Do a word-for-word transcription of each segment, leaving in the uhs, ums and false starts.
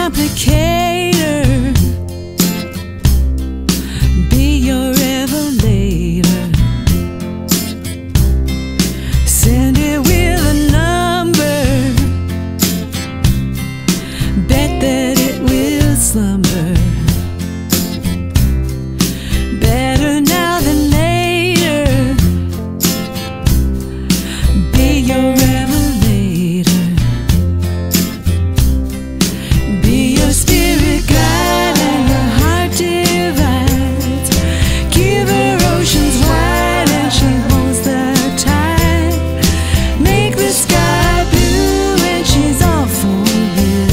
complicator, be your revelator. Send it with a number, bet that it will slumber. Better now than later, be your revelator. Be your spirit guide and your heart divides. Give her oceans wide and she holds the tide. Make the sky blue and she's all for you.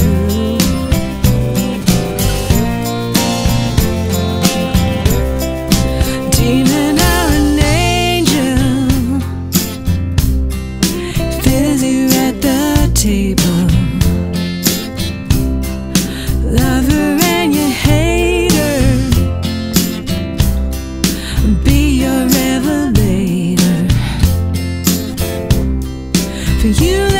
Demon or an angel, fills you at the table. Lover and you hate her, be your revelator. For you